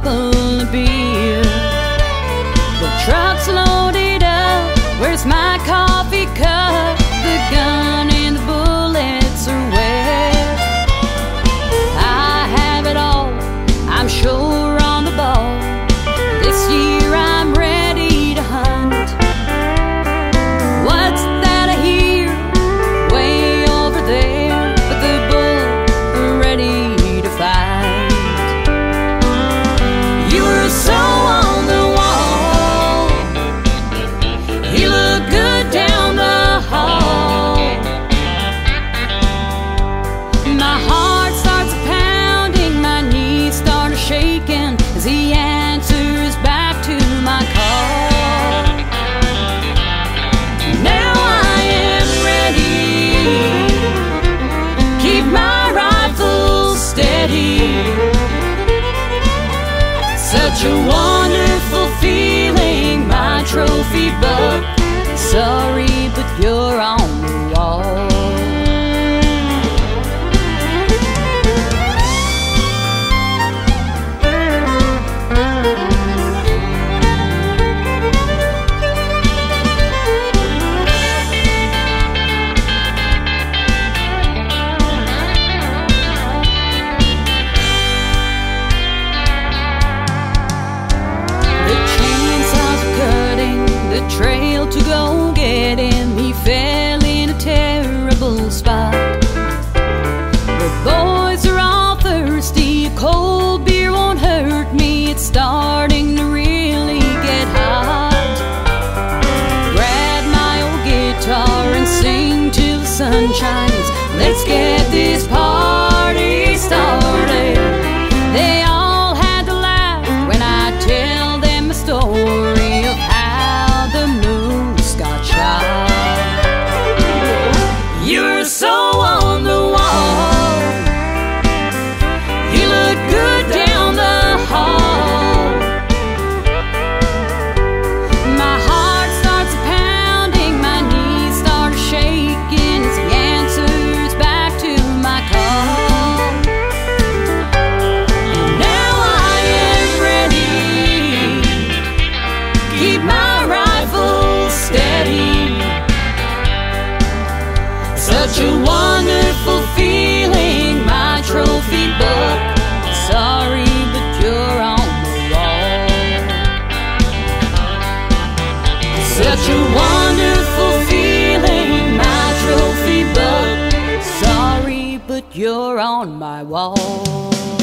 full of beer. The truck's loaded up, where's my coffee cup? The gun and the bullets are wet. I have it all, I'm sure on the ball. This year I'm ready to hunt. What's that I hear way over there? But the bull are ready to fight. You were so on the wall, you look good down the hall. My heart starts pounding, my knees start shaking as he answers back to my call. Now I am ready, keep my rifle steady. Such a wonderful feeling, my trophy buck. Sorry, but you're on the wall. Trail to go get him, he fell in a terrible spot. The boys are all thirsty, a cold beer won't hurt me, it's starting to really get hot. Grab my old guitar and sing till the sun shines. Let's get this party started. They all had to laugh when I tell them a story of how the moose got shot. You're so on the wall, you look good down the hall. My heart starts pounding, my knees start shaking as he answers back to my call. Now I am ready, keep my rifle steady. Such a wonderful feeling, my trophy buck. Sorry, but you're on the wall. Such a wonderful feeling, my trophy buck. Sorry, but you're on my wall.